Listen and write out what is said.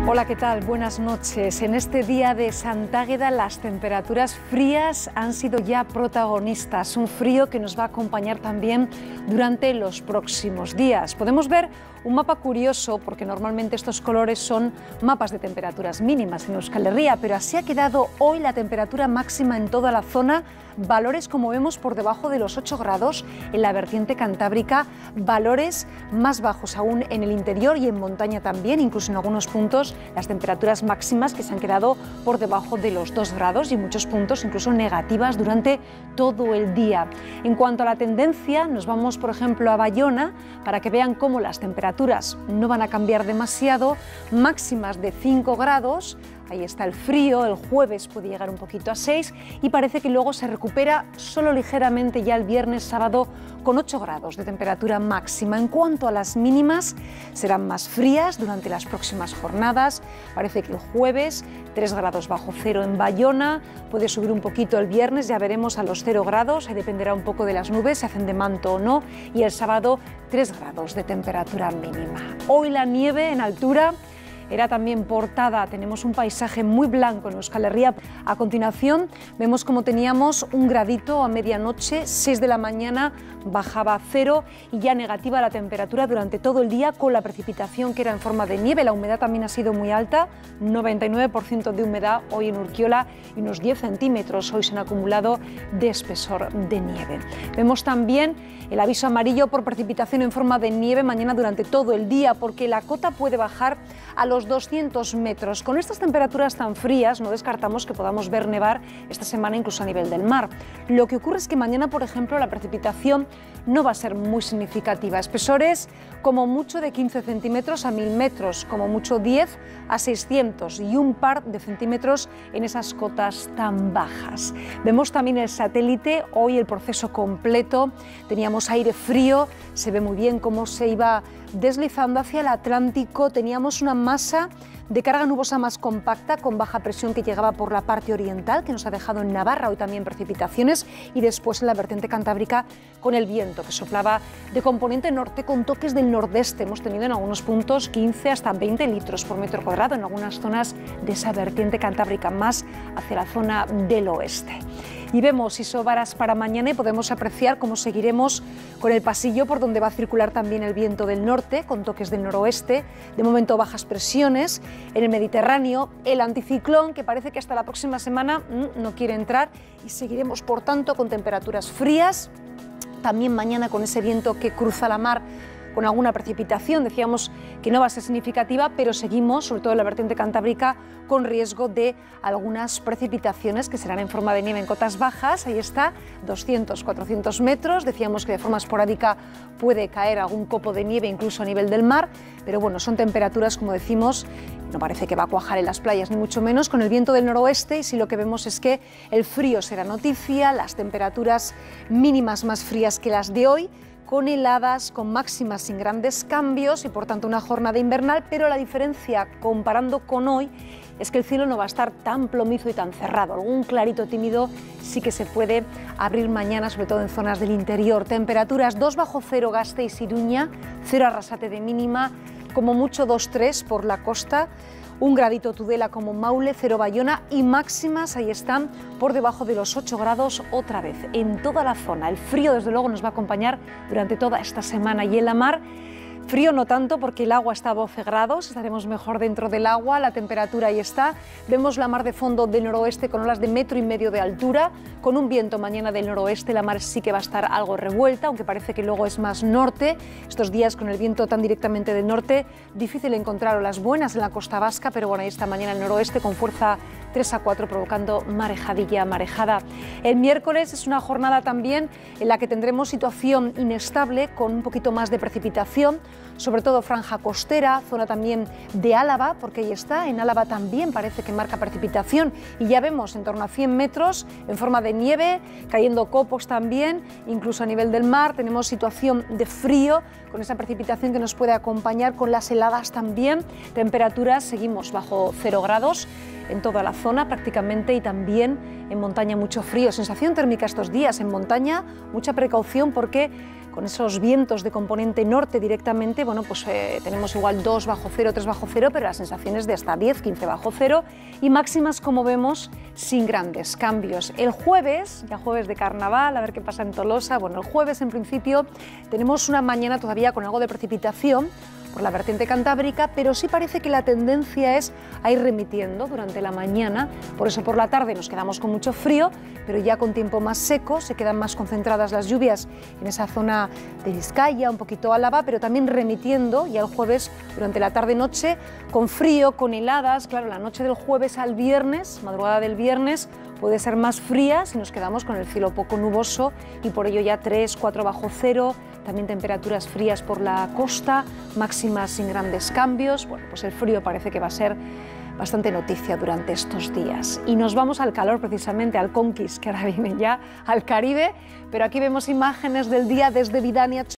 Hola, ¿qué tal? Buenas noches. En este día de Santágueda las temperaturas frías han sido ya protagonistas. Un frío que nos va a acompañar también durante los próximos días. Podemos ver un mapa curioso porque normalmente estos colores son mapas de temperaturas mínimas en Euskal Herria, pero así ha quedado hoy la temperatura máxima en toda la zona. Valores, como vemos, por debajo de los 8 grados en la vertiente cantábrica, valores más bajos aún en el interior y en montaña también, incluso en algunos puntos las temperaturas máximas que se han quedado por debajo de los 2 grados y en muchos puntos incluso negativas durante todo el día. En cuanto a la tendencia, nos vamos por ejemplo a Bayona para que vean cómo las temperaturas no van a cambiar demasiado, máximas de 5 grados. Ahí está el frío, el jueves puede llegar un poquito a 6 y parece que luego se recupera solo ligeramente ya el viernes, sábado con 8 grados de temperatura máxima. En cuanto a las mínimas, serán más frías durante las próximas jornadas. Parece que el jueves 3 grados bajo cero en Bayona, puede subir un poquito el viernes, ya veremos a los 0 grados, ahí dependerá un poco de las nubes, si hacen de manto o no, y el sábado 3 grados de temperatura mínima. Hoy la nieve en altura era también portada, tenemos un paisaje muy blanco en Euskal Herria. A continuación vemos como teníamos un gradito a medianoche, 6 de la mañana bajaba a 0 y ya negativa la temperatura durante todo el día con la precipitación que era en forma de nieve. La humedad también ha sido muy alta, 99% de humedad hoy en Urkiola y unos 10 centímetros hoy se han acumulado de espesor de nieve. Vemos también el aviso amarillo por precipitación en forma de nieve mañana durante todo el día porque la cota puede bajar a los 200 metros. Con estas temperaturas tan frías no descartamos que podamos ver nevar esta semana incluso a nivel del mar. Lo que ocurre es que mañana, por ejemplo, la precipitación no va a ser muy significativa. Espesores como mucho de 15 centímetros a 1000 metros, como mucho 10 a 600 y un par de centímetros en esas cotas tan bajas. Vemos también el satélite, hoy el proceso completo, teníamos aire frío, se ve muy bien cómo se iba deslizando hacia el Atlántico, teníamos una masa de carga nubosa más compacta con baja presión que llegaba por la parte oriental, que nos ha dejado en Navarra hoy también precipitaciones y después en la vertiente cantábrica con el viento que soplaba de componente norte con toques del nordeste. Hemos tenido en algunos puntos 15 hasta 20 litros por metro cuadrado en algunas zonas de esa vertiente cantábrica más hacia la zona del oeste. Y vemos isóbaras para mañana y podemos apreciar cómo seguiremos con el pasillo por donde va a circular también el viento del norte con toques del noroeste. De momento bajas presiones en el Mediterráneo, el anticiclón que parece que hasta la próxima semana no quiere entrar y seguiremos por tanto con temperaturas frías. También mañana con ese viento que cruza la mar con alguna precipitación, decíamos que no va a ser significativa, pero seguimos, sobre todo en la vertiente cantábrica, con riesgo de algunas precipitaciones que serán en forma de nieve en cotas bajas. Ahí está, 200, 400 metros, decíamos que de forma esporádica puede caer algún copo de nieve incluso a nivel del mar, pero bueno, son temperaturas, como decimos, no parece que va a cuajar en las playas, ni mucho menos, con el viento del noroeste, y sí lo que vemos es que el frío será noticia, las temperaturas mínimas más frías que las de hoy, con heladas, con máximas sin grandes cambios y por tanto una jornada invernal, pero la diferencia comparando con hoy es que el cielo no va a estar tan plomizo y tan cerrado. Algún clarito tímido sí que se puede abrir mañana, sobre todo en zonas del interior. Temperaturas 2 bajo cero Gasteiz y Iruña, 0 Arrasate de mínima, como mucho 2-3 por la costa, 1 gradito Tudela como Maule, 0 Bayona y máximas, ahí están, por debajo de los 8 grados otra vez en toda la zona. El frío desde luego nos va a acompañar durante toda esta semana y en la mar. Frío no tanto porque el agua está a 12 grados, estaremos mejor dentro del agua, la temperatura ahí está. Vemos la mar de fondo del noroeste con olas de 1,5 metros de altura, con un viento mañana del noroeste, la mar sí que va a estar algo revuelta, aunque parece que luego es más norte. Estos días con el viento tan directamente del norte, difícil encontrar olas buenas en la costa vasca, pero bueno, ahí está mañana el noroeste con fuerza 3 a 4 provocando marejadilla, marejada. El miércoles es una jornada también en la que tendremos situación inestable con un poquito más de precipitación, sobre todo franja costera, zona también de Álava, porque ahí está, en Álava también parece que marca precipitación y ya vemos en torno a 100 metros en forma de nieve, cayendo copos también, incluso a nivel del mar tenemos situación de frío con esa precipitación que nos puede acompañar con las heladas también, temperaturas seguimos bajo 0 grados en toda la zona prácticamente y también en montaña mucho frío, sensación térmica estos días en montaña, mucha precaución porque con esos vientos de componente norte directamente, bueno, pues tenemos igual 2 bajo cero, 3 bajo cero, pero las sensaciones de hasta 10, 15 bajo cero y máximas, como vemos, sin grandes cambios. El jueves, ya jueves de carnaval, a ver qué pasa en Tolosa. Bueno, el jueves en principio tenemos una mañana todavía con algo de precipitación por la vertiente cantábrica, pero sí parece que la tendencia es a ir remitiendo durante la mañana, por eso por la tarde nos quedamos con mucho frío, pero ya con tiempo más seco, se quedan más concentradas las lluvias en esa zona de Vizcaya, un poquito Álava, pero también remitiendo ya el jueves durante la tarde-noche, con frío, con heladas. Claro, la noche del jueves al viernes, madrugada del viernes, puede ser más fría si nos quedamos con el cielo poco nuboso y por ello ya 3, 4 bajo cero, también temperaturas frías por la costa, máximas sin grandes cambios. Bueno, pues el frío parece que va a ser bastante noticia durante estos días. Y nos vamos al calor, precisamente al Conquis, que ahora viene ya al Caribe, pero aquí vemos imágenes del día desde Vidania.